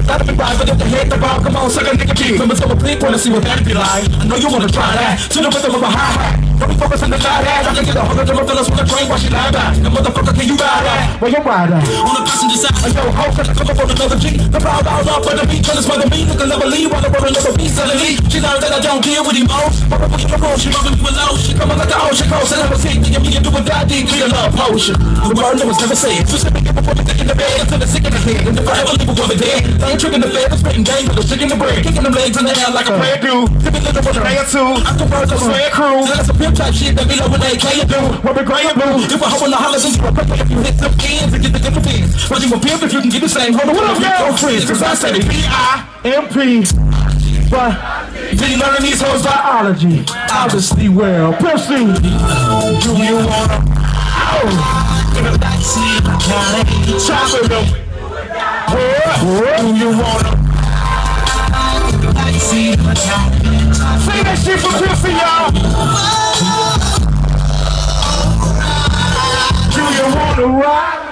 Gotta be right, but if they hate the ball, come on, suck a nigga key. Members of a bleak wanna see what that be like. I know you wanna try that. To the rhythm of a hi-hat. Don't be focused on the side hat. I can get a hundred of my fellas with a train while she lie back. The motherfucker, can you ride that? Where you ride that? On the passenger side. Yo, how can I come up on another G? The crowd all up on the beat, trying to smother me. Look a level lead, while the world another beat suddenly. She knows that I don't deal with emotions. But I'm pushing my road, she rubbing me below. She coming like an ocean coast. And I was thinking, me and do a die deep, be a love potion. The word that was never said. So sipping it before the dick in the bed. Until the sick in the head. And the forever leave before the dead. They ain't tricking the fed, I'm spitting game with the sick in the bread. Kicking them legs in the air like a prayer do. Tipping little for the day or two. Afterwards, I swear crew. That's a pimp type shit that be low with AK and do. Rubber gray and blue. If I hope in the hollers into a purple, if you hit them ends and get the different things. But you a pimp if you can get the same. Hold on, what up, girl? Friends, cause I said it P-I-M-P. But be learning these hoes biology. Obviously, well, pussy. Do you wanna? In the backseat, chop it up. Do you wanna? Say that shit for pussy, y'all. Do you wanna ride?